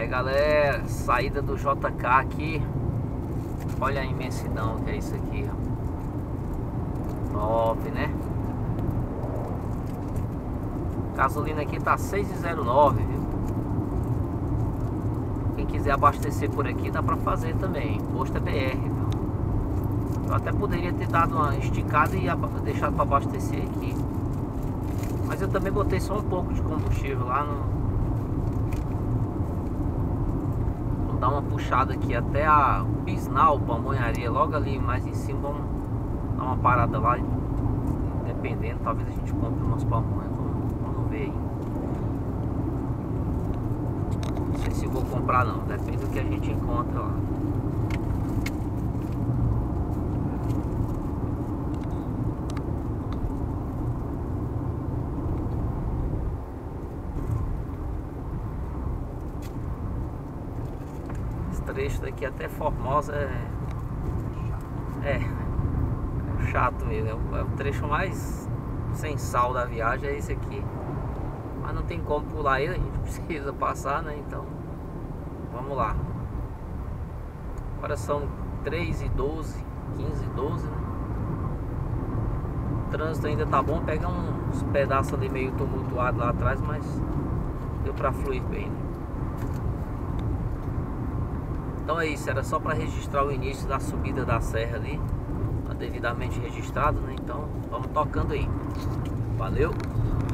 Aí galera, saída do JK aqui. Olha a imensidão que é isso aqui, ó. Top, né? Gasolina aqui tá 6,09, viu? Quem quiser abastecer por aqui dá pra fazer também. Posto é BR, viu? Eu até poderia ter dado uma esticada e deixado pra abastecer aqui, mas eu também botei só um pouco de combustível lá no... Vou dar uma puxada aqui até a Bisnal, Pamonharia, logo ali mais em cima. Vamos dar uma parada lá. Dependendo, talvez a gente compre umas pamonhas. Vamos ver aí. Não sei se vou comprar não, depende do que a gente encontra lá. Trecho daqui até Formosa é chato mesmo. É o trecho mais sem sal da viagem, é esse aqui. Mas não tem como pular ele, a gente precisa passar, né? Então vamos lá. Agora são 3h12, 15h12, né? O trânsito ainda tá bom, pega uns pedaços ali meio tumultuado lá atrás, mas deu pra fluir bem, né? Então é isso, era só para registrar o início da subida da serra ali, tá devidamente registrado, né? Então vamos tocando aí. Valeu!